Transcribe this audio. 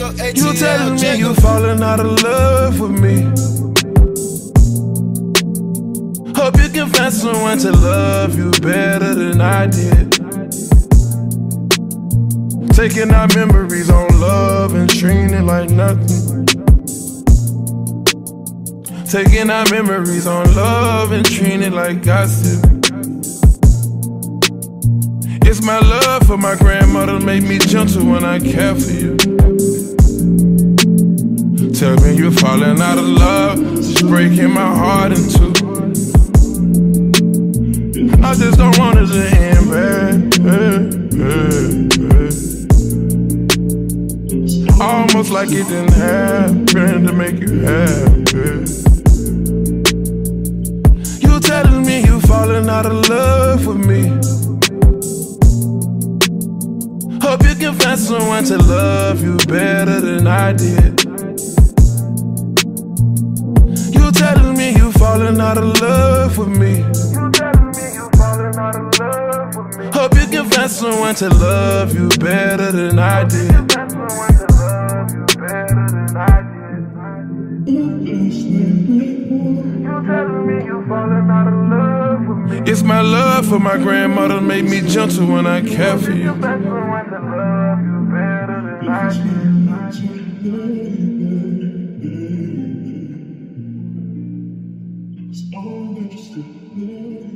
You telling me you falling out of love with me. Hope you can find someone to love you better than I did. Taking our memories on love and treating it like nothing. Taking our memories on love and treating it like gossip. It's my love for my grandmother made me gentle when I care for you. Tell me you're falling out of love, it's breaking my heart in two. I just don't want it to end bad. Almost like it didn't happen to make you happy. You telling me you falling out of love with me. Hope you can find someone to love you better than I did. You telling me you falling out of love with me. Hope you can find someone to love you better than I did. It's my love for my grandmother made me gentle when I care for you. It's all interested.